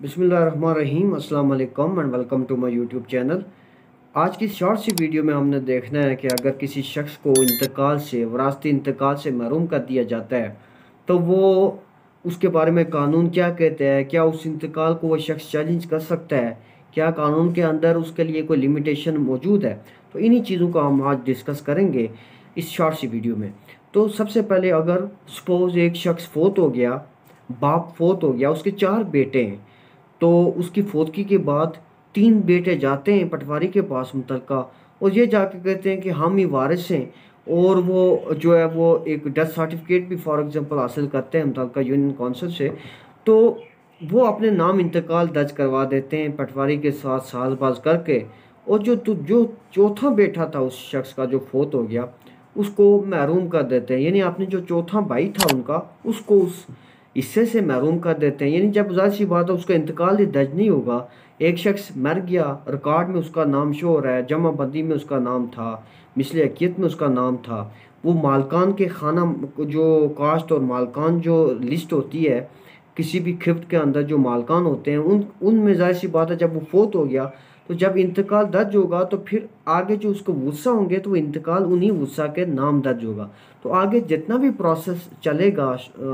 बिस्मिल्लाहिर्रहमानिर्रहीम अस्सलाम वालेकुम and welcome to my YouTube channel. आज की शॉर्ट सी वीडियो में हमने देखना है कि अगर किसी शख्स को इंतकाल से वरासती इंतकाल से महरूम कर दिया जाता है तो वो उसके बारे में कानून क्या कहते हैं। क्या उस इंतकाल को वो शख्स चैलेंज कर सकता है? क्या कानून के अंदर उसके लिए कोई लिमिटेशन मौजूद है? तो इन्हीं चीज़ों का हम आज डिस्कस करेंगे इस शॉर्ट सी वीडियो में। तो सबसे पहले अगर सपोज एक शख्स फोत हो गया, बाप फोत हो गया, उसके 4 बेटे हैं, तो उसकी फौतगी के बाद 3 बेटे जाते हैं पटवारी के पास मुतलका, और ये जाके कहते हैं कि हम ही वारिस हैं, और वो जो है वो एक डेथ सर्टिफिकेट भी फॉर एग्जांपल हासिल करते हैं मुतलका यूनियन काउंसिल से। तो वो अपने नाम इंतकाल दर्ज करवा देते हैं पटवारी के साथ सालबाज करके। और जो चौथा बेटा था उस शख्स का जो फोत हो गया, उसको महरूम कर देते हैं। यानी आपने जो चौथा भाई था उनका, उसको उस हिस्से से महरूम कर देते हैं। यानी जब ज़ाहिर सी बात है उसका इंतकाल ही दर्ज नहीं होगा। एक शख्स मर गया, रिकॉर्ड में उसका नाम शो हो रहा है, जमा बंदी में उसका नाम था, मिसले हकीकत में उसका नाम था, वो मालकान के खाना जो कास्ट और मालकान जो लिस्ट होती है किसी भी खिफ्त के अंदर जो मालकान होते हैं उनमें ज़ाहिर सी बात है जब वो फोत हो गया तो जब इंतकाल दर्ज होगा तो फिर आगे जो उसको वुस्सा होंगे तो वो इंतकाल उन्हीं वुस्सा के नाम दर्ज होगा। तो आगे जितना भी प्रोसेस चलेगा,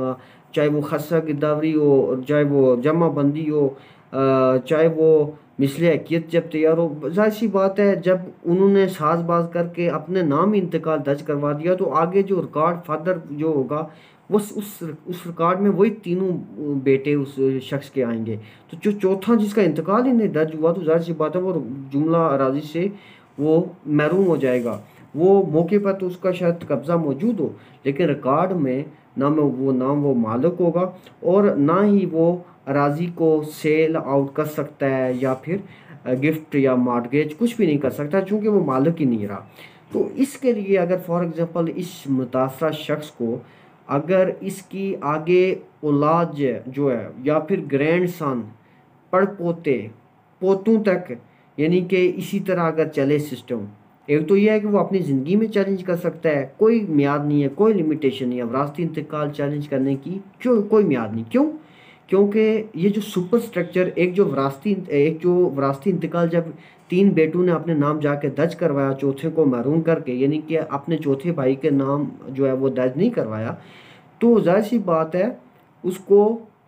चाहे वो खस्सा गिरदावरी हो, चाहे वो जमा बंदी हो, चाहे वो मिसले हकीकत जब तैयार हो, जाहिर सी बात है जब उन्होंने साजबाज करके अपने नाम ही इंतकाल दर्ज करवा दिया तो आगे जो रिकॉर्ड फादर जो होगा वो उस रिकॉर्ड में वही तीनों बेटे उस शख्स के आएंगे। तो जो चौथा जिसका इंतकाल ही नहीं दर्ज हुआ तो जाहिर सी बात है वो जुमला अराजी से वो महरूम हो जाएगा। वो मौके पर तो उसका शायद कब्ज़ा मौजूद हो, लेकिन रिकॉर्ड में नाम वो मालिक होगा, और ना ही वो अराजी को सेल आउट कर सकता है या फिर गिफ्ट या मॉर्गेज कुछ भी नहीं कर सकता, चूँकि वो मालिक ही नहीं रहा। तो इसके लिए अगर फॉर एग्ज़ाम्पल इस मुतासरा शख्स को अगर इसकी आगे औलाद जो है या फिर ग्रैंड सन, पड़पोते, पोतों तक, यानी कि इसी तरह अगर चले सिस्टम, एक तो यह है कि वो अपनी ज़िंदगी में चैलेंज कर सकता है, कोई म्याद नहीं है, कोई लिमिटेशन नहीं है विरासती इंतकाल चैलेंज करने की, क्यों कोई म्याद नहीं। क्यों? क्योंकि ये जो सुपर स्ट्रक्चर एक जो विरासती इंतकाल जब 3 बेटों ने अपने नाम जाके दर्ज करवाया चौथे को महरूम करके, यानी कि अपने चौथे भाई के नाम जो है वो दर्ज नहीं करवाया, तो जाहिर सी बात है उसको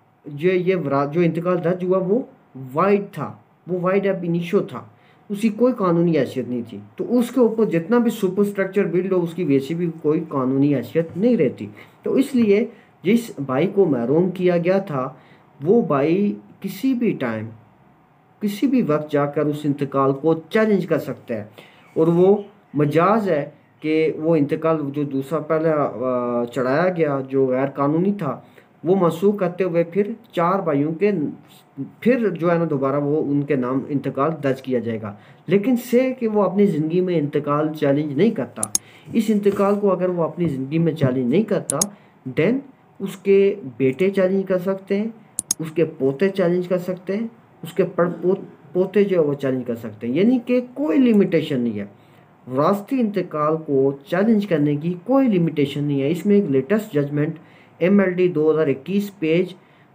जो इंतकाल दर्ज हुआ वो वाइड था, वो वाइड अब इनिशो था, उसकी कोई कानूनी हैसियत नहीं थी। तो उसके ऊपर जितना भी सुपर स्ट्रक्चर बिल्ड हो उसकी वैसे भी कोई कानूनी हैसियत नहीं रहती। तो इसलिए जिस भाई को महरूम किया गया था वो भाई किसी भी टाइम किसी भी वक्त जाकर उस इंतकाल को चैलेंज कर सकता है, और वो मजाज है कि वो इंतकाल जो दूसरा पहले चढ़ाया गया जो गैर कानूनी था वो मनसूख करते हुए फिर 4 भाइयों के फिर जो है ना दोबारा वो उनके नाम इंतकाल दर्ज किया जाएगा। लेकिन से कि वो अपनी ज़िंदगी में इंतकाल चैलेंज नहीं करता, इस इंतकाल को अगर वो अपनी ज़िंदगी में चैलेंज नहीं करता देन उसके बेटे चैलेंज कर सकते हैं, उसके पोते चैलेंज कर सकते हैं, उसके पोते जो है वो चैलेंज कर सकते हैं। यानी कि कोई लिमिटेशन नहीं है, विरासती इंतकाल को चैलेंज करने की कोई लिमिटेशन नहीं है। इसमें एक लेटेस्ट जजमेंट MLD 2021 पेज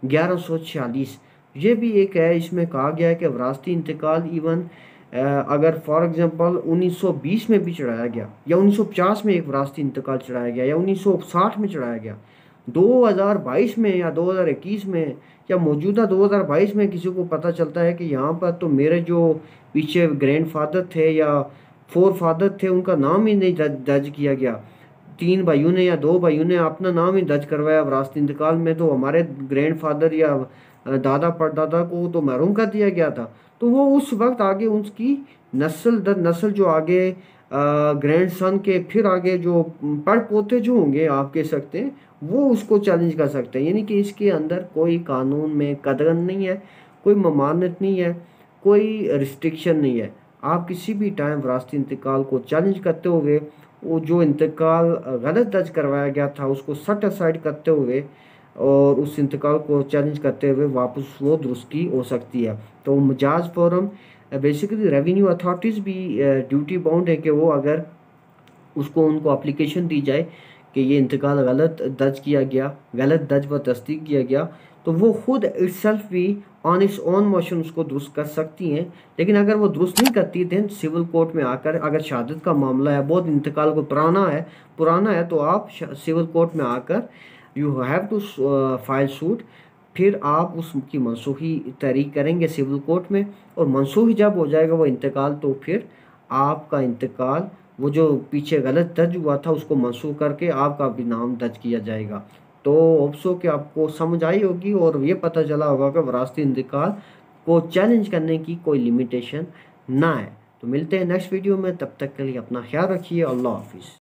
1146 ये भी एक है, इसमें कहा गया है कि विरासती इंतकाल इवन अगर फॉर एग्जांपल 1920 में भी चढ़ाया गया या 1950 में एक विरासती इंतकाल चढ़ाया गया या 1960 में चढ़ाया गया, 2022 में या 2021 में या मौजूदा 2022 में किसी को पता चलता है कि यहाँ पर तो मेरे जो पीछे ग्रैंड फादर थे या फोर फादर थे उनका नाम ही नहीं दर्ज किया गया, 3 भाइयों ने या 2 भाइयों ने अपना नाम ही दर्ज करवाया विरासती इंतकाल में, तो हमारे ग्रैंड फादर या दादा परदादा को तो महरूम कर दिया गया था, तो वो उस वक्त आगे उसकी नस्ल दर नस्ल जो आगे ग्रैंड सन के फिर आगे जो पड़ पोते जो होंगे आप कह सकते हैं वो उसको चैलेंज कर सकते हैं। यानी कि इसके अंदर कोई कानून में कदगन नहीं है, कोई ममानत नहीं है, कोई रिस्ट्रिक्शन नहीं है। आप किसी भी टाइम विरासती इंतकाल को चैलेंज करते हुए वो जो इंतकाल गलत दर्ज करवाया गया था उसको सेट असाइड करते हुए और उस इंतकाल को चैलेंज करते हुए वापस वो दुरुस्ती हो सकती है। तो मजाज फोरम बेसिकली रेवेन्यू अथॉरिटीज़ भी ड्यूटी बाउंड है कि वो अगर उसको उनको एप्लीकेशन दी जाए कि ये इंतकाल गलत दर्ज किया गया, गलत दर्ज व तस्दीक किया गया, तो वो खुद इटसेल्फ भी ऑन इट्स ओन मोशन उसको दुरुस्त कर सकती हैं। लेकिन अगर वो दुरुस्त नहीं करती देन सिविल कोर्ट में आकर, अगर शहादत का मामला है, बहुत इंतकाल को पुराना है तो आप सिविल कोर्ट में आकर you have to file suit. फिर आप उसकी मनसूखी तहरीक करेंगे सिविल कोर्ट में, और मनसूखी जब हो जाएगा वो इंतकाल, तो फिर आपका इंतकाल, वो जो पीछे गलत दर्ज हुआ था उसको मनसूख करके आपका भी नाम दर्ज किया जाएगा। तो होप्स हो कि आपको समझ आई होगी और ये पता चला होगा कि विरासती इंतकाल को चैलेंज करने की कोई लिमिटेशन ना है। तो मिलते हैं नेक्स्ट वीडियो में, तब तक के लिए अपना ख्याल रखिए। अल्लाह हाफिज़।